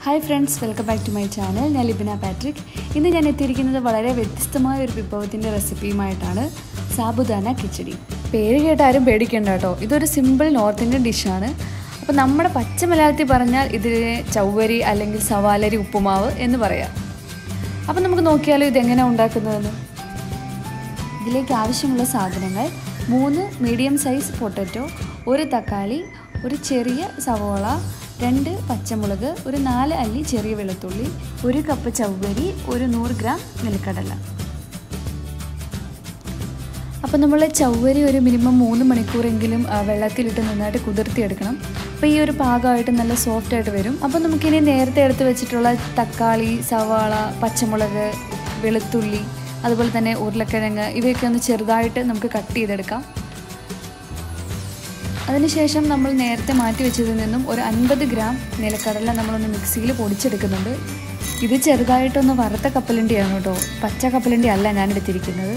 Hi friends, welcome back to my channel. I am Patrick. Today I am eating a very different recipe. Sabudana Kichdi. This is a simple North Indian dish. So, we will CHOWARI or SAGO Upma. So, we will see how to 3 medium size potato, 1 takali, 1 cherry savola, 2 പച്ചമുളക്, 4 അല്ലി ചെറിയ വെളുത്തുള്ളി, 1 cup ചവ്വരി, 100 gram നിലക്കടല. അപ്പോൾ നമ്മൾ ചവ്വരി ഒരു minimum 3 മണിക്കൂറെങ്കിലും വെള്ളത്തിലിട്ട് നന്നായിട്ട് കുതിർത്തി എടുക്കണം. അപ്പോൾ ഈ ഒരു പാകമായിട്ട് നല്ല സോഫ്റ്റ് ആയിട്ട് വരും. അപ്പോൾ നമുക്ക് ഇനി നേരത്തെ എടുത്ത് വെച്ചിട്ടുള്ള തക്കാളി, സവാള, പച്ചമുളക്, വെളുത്തുള്ളി, അതുപോലെ തന്നെ ഉരുളക്കിഴങ്ങ് ഇവയൊക്കെ ഒന്ന് ചെറുതായിട്ട് നമുക്ക് കട്ട് ചെയ്തെടുക്കാം. അതിനുശേഷം നമ്മൾ നേരത്തെ മാറ്റി വെച്ചതിൽ നിന്നും ഒരു 50 ഗ്രാം നിലക്കടല നമ്മളൊന്ന് മിക്സിയിൽ പൊടിച്ചെടുക്കുന്നുണ്ട്. ഇത് ചെറുതായിട്ടൊന്ന് വറുത്ത കപ്പലണ്ടിയാണ് കേട്ടോ, പച്ച കപ്പലണ്ടി അല്ല ഞാൻ എടുത്തിരിക്കുന്നത്.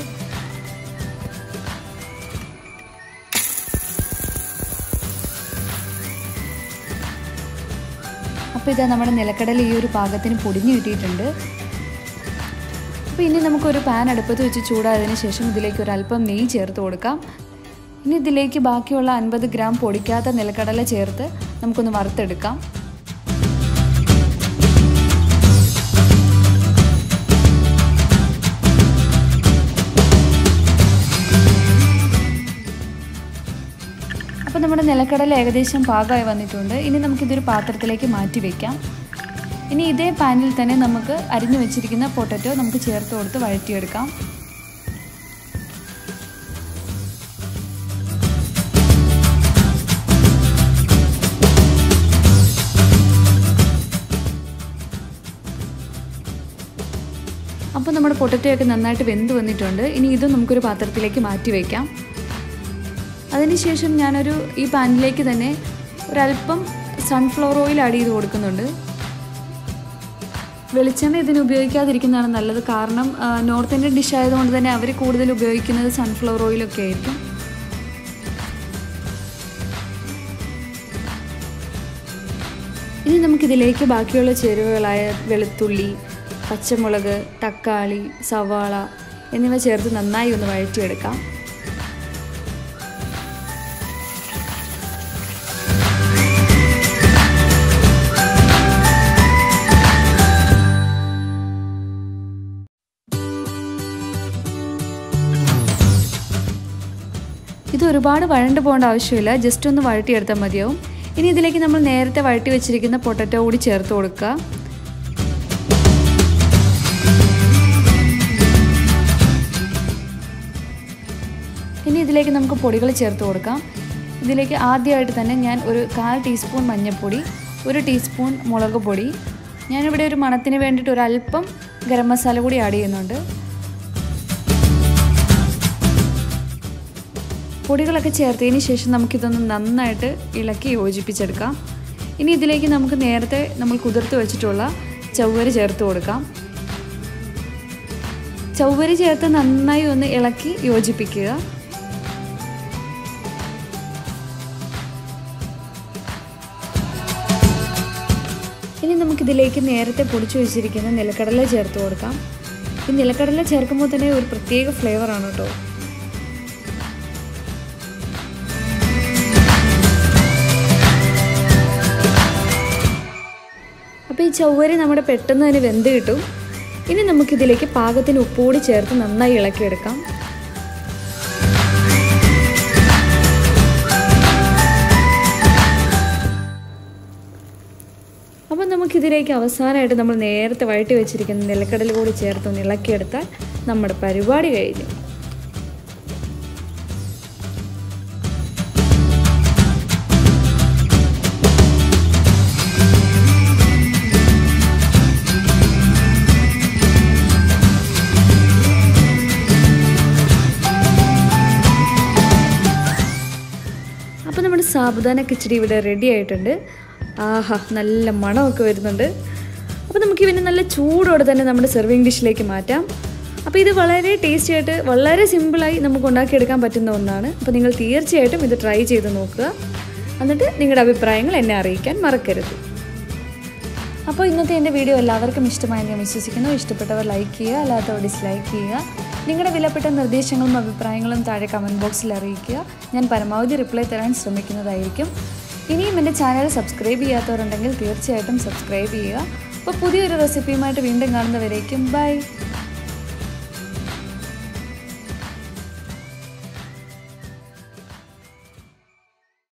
അപ്പോൾ ഇതാ നമ്മുടെ നിലക്കടല ഈ ഒരു പാകത്തിന് പൊടിഞ്ഞു കിട്ടിയിട്ടുണ്ട്. അപ്പോൾ ഇനി നമുക്കൊരു പാൻ അടുപ്പത്ത് വെച്ച് ചൂടായതിനു ശേഷം ഇതിലേക്ക് ഒരു അല്പം നെയ്യ് ചേർത്ത് കൊടുക്കാം. ഇനി ഇതിലേക്ക് ബാക്കിയുള്ള 50 ഗ്രാം പൊടിക്കാത്ത നിലക്കടല ചേർത്ത് നമുക്കൊന്ന് വറുത്തെടുക്കാം. അപ്പോൾ നമ്മുടെ നിലക്കടല ഏകദേശം പാകമായി വന്നിട്ടുണ്ട്. ഇനി നമുക്കിതൊരു പാത്രത്തിലേക്ക് മാറ്റി വയ്ക്കാം. ഇനി ഇതേ പാനിൽ തന്നെ നമുക്ക് അരിഞ്ഞു വെച്ചിരിക്കുന്ന പൊട്ടറ്റോ നമുക്ക് ചേർത്ത് കൊടുത്ത് വഴറ്റിയെടുക്കാം. അപ്പോൾ നമ്മുടെ പൊട്ടറ്റോയൊക്കെ നന്നായിട്ട് വെന്ത് വന്നിട്ടുണ്ട്. ഇനി ഇത് നമുക്കൊരു പാത്രത്തിലേക്ക് മാറ്റി വയ്ക്കാം. അതിനുശേഷം ഞാനൊരു ഈ പാനിലേക്ക് തന്നെ ഒരല്പം സൺഫ്ലവർ ഓയിൽ ആഡ് ചെയ്ത് കൊടുക്കുന്നുണ്ട്. വെളിച്ചെണ്ണ ഇതിന് ഉപയോഗിക്കാതിരിക്കുന്നതാണ് നല്ലത്. കാരണം നോർത്ത് ഇന്ത്യൻ ഡിഷ് ആയതുകൊണ്ട് തന്നെ അവർ കൂടുതൽ ഉപയോഗിക്കുന്നത് സൺഫ്ലവർ ഓയിലൊക്കെ ആയിരിക്കും. ഇനി നമുക്കിതിലേക്ക് ബാക്കിയുള്ള ചേരുവകളായ വെളുത്തുള്ളി, പച്ചമുളക്, തക്കാളി, സവാള എന്നിവ ചേർത്ത് നന്നായി ഒന്ന് വഴറ്റിയെടുക്കാം. ഇത് ഒരുപാട് വഴണ്ട് പോകേണ്ട ആവശ്യമില്ല, ജസ്റ്റ് ഒന്ന് വഴറ്റിയെടുത്താൽ മതിയാവും. ഇനി ഇതിലേക്ക് നമ്മൾ നേരത്തെ വഴറ്റി വെച്ചിരിക്കുന്ന പൊട്ടറ്റോ കൂടി ചേർത്ത് കൊടുക്കുക. ഇനി ഇതിലേക്ക് നമുക്ക് പൊടികൾ ചേർത്ത് കൊടുക്കാം. ഇതിലേക്ക് ആദ്യമായിട്ട് തന്നെ ഞാൻ ഒരു 1/4 ടീസ്പൂൺ മഞ്ഞൾപ്പൊടി, 1 ടീസ്പൂൺ മുളക് പൊടി, ഞാനിവിടെ ഒരു മണത്തിന് വേണ്ടിയിട്ട് ഒരല്പം ഗരം മസാല കൂടി ആഡ് ചെയ്യുന്നുണ്ട്. പൊടികളൊക്കെ ചേർത്തതിന് ശേഷം നമുക്കിതൊന്ന് നന്നായിട്ട് ഇളക്കി യോജിപ്പിച്ചെടുക്കാം. ഇനി ഇതിലേക്ക് നമുക്ക് നേരത്തെ നമ്മൾ കുതിർത്ത് വെച്ചിട്ടുള്ള ചവ്വരി ചേർത്ത് കൊടുക്കാം. ചവ്വരി ചേർത്ത് നന്നായി ഒന്ന് ഇളക്കി യോജിപ്പിക്കുക. ഇനി നമുക്കിതിലേക്ക് നേരത്തെ പൊടിച്ചു വെച്ചിരിക്കുന്ന നിലക്കടല ചേർത്ത് കൊടുക്കാം. ഈ നിലക്കടല ചേർക്കുമ്പോൾ തന്നെ ഒരു പ്രത്യേക ഫ്ലേവറാണ് കേട്ടോ. അപ്പോൾ ഈ ചവ്വരി നമ്മുടെ പെട്ടെന്ന് തന്നെ വെന്ത് കിട്ടും. ഇനി നമുക്കിതിലേക്ക് പാകത്തിന് ഉപ്പുകൂടി ചേർത്ത് നന്നായി ഇളക്കിയെടുക്കാം. അപ്പോൾ നമുക്കിതിലേക്ക് അവസാനമായിട്ട് നമ്മൾ നേരത്തെ വഴറ്റി വെച്ചിരിക്കുന്ന നിലക്കടല കൂടി ചേർത്ത് ഒന്ന് ഇളക്കിയെടുത്താൽ നമ്മുടെ പരിപാടി കഴിഞ്ഞു. അപ്പോൾ നമ്മുടെ സാബുദാന കിച്ചടി ഇവിടെ റെഡി ആയിട്ടുണ്ട്. ആഹാ, നല്ല മണമൊക്കെ വരുന്നുണ്ട്. അപ്പോൾ നമുക്കിവനെ നല്ല ചൂടോടെ തന്നെ നമ്മുടെ സെർവിങ് ഡിഷിലേക്ക് മാറ്റാം. അപ്പോൾ ഇത് വളരെ ടേസ്റ്റി ആയിട്ട് വളരെ സിമ്പിളായി നമുക്ക് ഉണ്ടാക്കിയെടുക്കാൻ പറ്റുന്ന ഒന്നാണ്. അപ്പോൾ നിങ്ങൾ തീർച്ചയായിട്ടും ഇത് ട്രൈ ചെയ്ത് നോക്കുക. എന്നിട്ട് നിങ്ങളുടെ അഭിപ്രായങ്ങൾ എന്നെ അറിയിക്കാൻ മറക്കരുത്. അപ്പോൾ ഇന്നത്തെ എൻ്റെ വീഡിയോ എല്ലാവർക്കും ഇഷ്ടമായി ഞാൻ വിശ്വസിക്കുന്നു. ഇഷ്ടപ്പെട്ടവർ ലൈക്ക് ചെയ്യുക, അല്ലാത്തവർ ഡിസ്ലൈക്ക് ചെയ്യുക. നിങ്ങളുടെ വിലപ്പെട്ട നിർദ്ദേശങ്ങളും അഭിപ്രായങ്ങളും താഴെ കമൻറ്റ് ബോക്സിൽ അറിയിക്കുക. ഞാൻ പരമാവധി റിപ്ലൈ തരാൻ ശ്രമിക്കുന്നതായിരിക്കും. ഇനിയും എൻ്റെ ചാനൽ സബ്സ്ക്രൈബ് ചെയ്യാത്തവരുണ്ടെങ്കിൽ തീർച്ചയായിട്ടും സബ്സ്ക്രൈബ് ചെയ്യുക. അപ്പോൾ പുതിയൊരു റെസിപ്പിയുമായിട്ട് വീണ്ടും കാണുന്നവരേക്കും ബൈ.